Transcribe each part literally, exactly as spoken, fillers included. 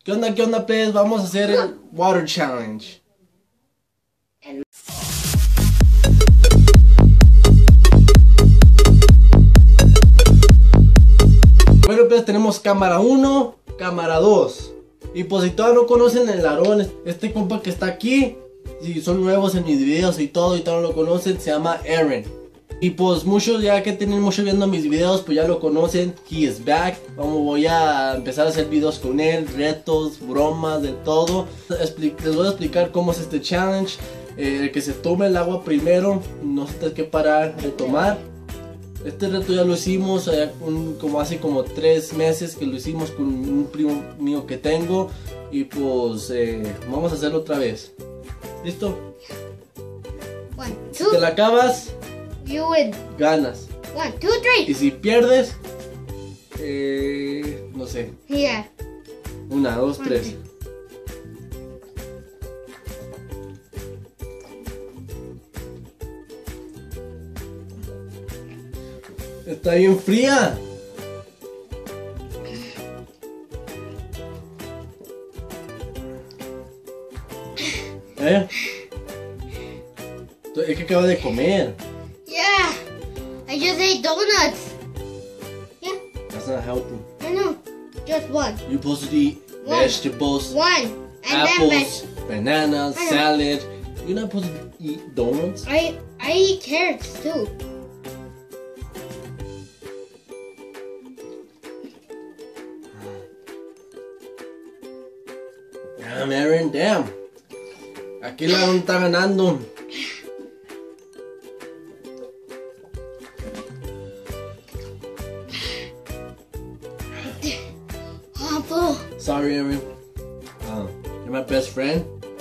¿Qué onda, qué onda, pues? Vamos a hacer el Water Challenge. Bueno, pues tenemos cámara uno, cámara dos. Y pues si todavía no conocen el Aarón, este compa que está aquí, si son nuevos en mis videos y todo y todavía no lo conocen, se llama Aaron. Y pues muchos ya que tienen mucho viendo mis videos, pues ya lo conocen, he is back. Vamos, voy a empezar a hacer videos con él, retos, bromas, de todo. Les voy a explicar cómo es este challenge. Eh, que se tome el agua primero, no se tiene que parar de tomar. Este reto ya lo hicimos eh, un, como hace como tres meses que lo hicimos con un primo mío que tengo. Y pues eh, vamos a hacerlo otra vez. ¿Listo? One, Si two, te la acabas, you win. ganas. One, two, three. Y si pierdes, eh, no sé, Yeah. una, dos, tres. Está bien fría. ¿Eh? Es que acaba de comer. Yeah. I just ate donuts. Yeah, That's not healthy. I know. Just one. You're supposed to eat One. vegetables, One. And then veg. apples, bananas, I know. salad. You're not supposed to eat donuts. I I eat carrots too. Damn, Aaron, damn. Aquí la está ganando. Awful. Sorry, Aaron. Uh, you're my best friend.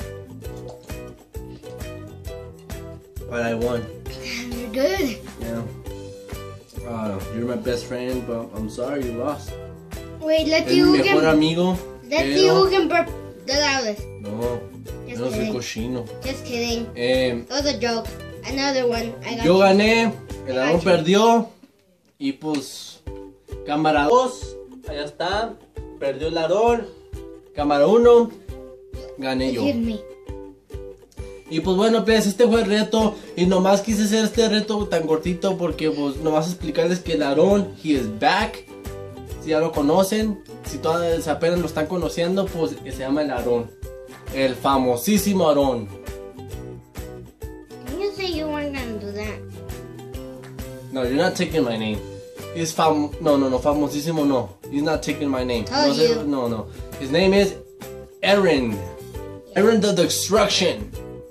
But I won. You're good. Yeah. Uh, you're my best friend, but I'm sorry you lost. Wait, let's Es see mi who mejor can. amigo. Let's see pero- who can burp the loudest. No, yo Just no soy kidding. cochino. Just kidding. Eh, That was a joke. Another one. I got yo you. gané, el Aarón Gacho. perdió. Y pues, cámara dos, allá está. Perdió el Aarón. Cámara uno, gané yo. Forgive me. Y pues bueno, pues este fue el reto. Y nomás quise hacer este reto tan cortito porque pues nomás explicarles que el Aarón, he is back. Si ya lo conocen, si todavía si apenas lo están conociendo, pues que se llama el Aarón. El famosísimo Aarón. Can you say you weren't gonna do that? No, you're not taking my name. He's fam... No, no, no, famosísimo no. He's not taking my name. Told no, sé- you. no, no. His name is Aaron. Aaron the Destruction.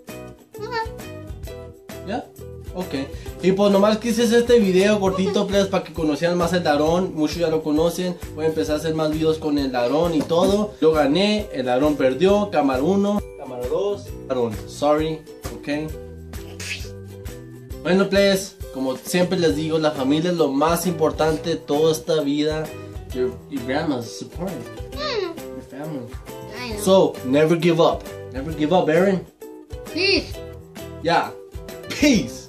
¿Ya? Ok. Y pues nomás quise hacer este video cortito, please, para que conocieran más el Aarón. Muchos ya lo conocen. Voy a empezar a hacer más videos con el Aarón y todo. Yo gané, el Aarón perdió. Cámara uno, cámara dos. Aarón, sorry, ok. Bueno, please, como siempre les digo, la familia es lo más importante de toda esta vida. Your, your grandma's support. Your family. I know. So, never give up. Never give up, Aaron. Peace. Yeah. Peace.